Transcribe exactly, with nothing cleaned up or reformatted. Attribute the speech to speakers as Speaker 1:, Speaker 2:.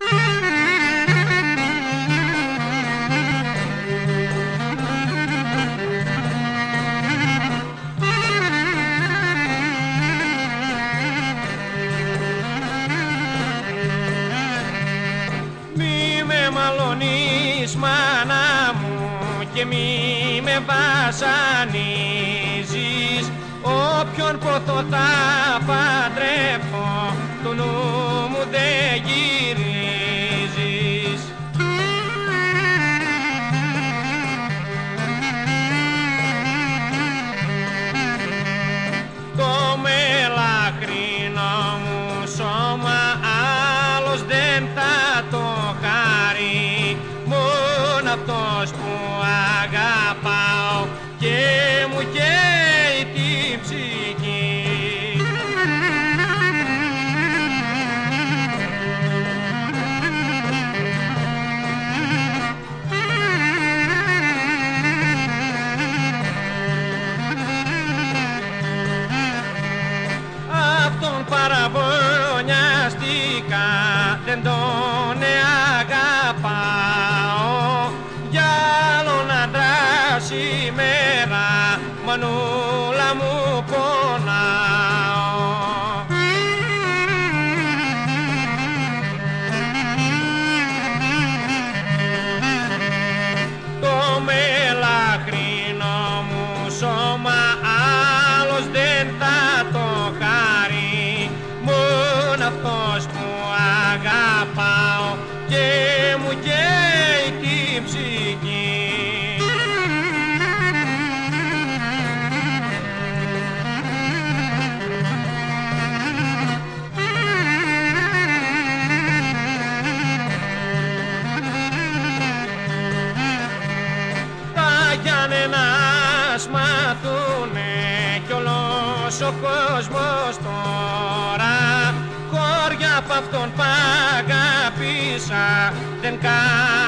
Speaker 1: Μαλώνεις μάνα μου και μη με βασανίζεις. Όποιον ποθώ θα παντρεύω, το νου μου δεν γυρίζεις. Το μελαχρινό μου σώμα άλλος δεν θα το χαρεί, μόνο αυτός που αγαπάω και μου καίει την ψυχή. Αυτόν παραβωνιαστικά, δεν τον αγαπάω, για άλλον άντρα σήμερα μανούλα μου πονάω. Το μελαχρινό μου σώμα άλλος δεν θα το χαρεί, μόνο αυτός που αγαπάω και μου καίει την ψυχή. Τα Γιάννενα μαθούνε κι όλος ο κόσμος τώρα, χώρια απ' αυτόν π' αγάπησα δεν κάνω.